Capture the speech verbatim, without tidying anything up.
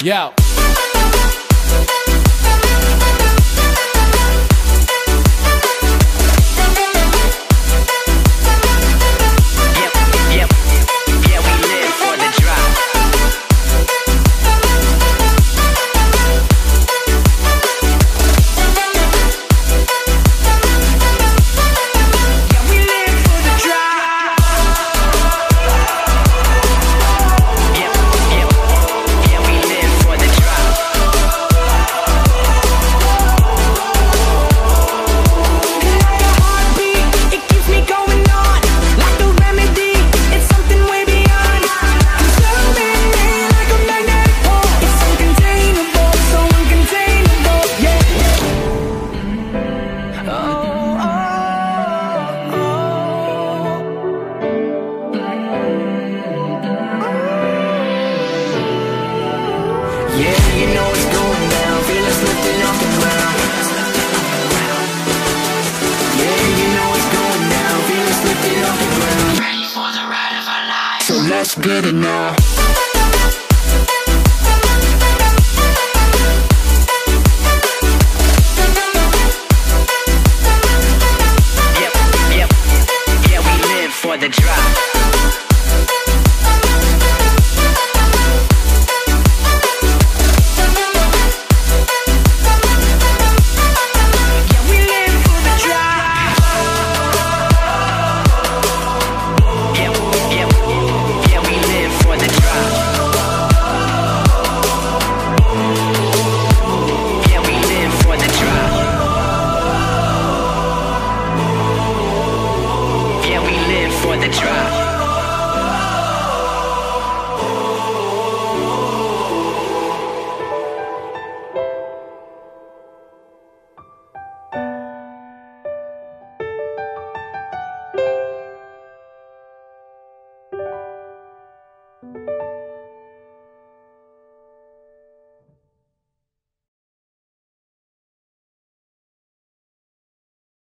Yeah. Yeah, you know it's going down. Feel us lifting off the ground. Yeah, you know it's going down. Feel us lifting off the ground. Ready for the ride of our lives. So let's get it now.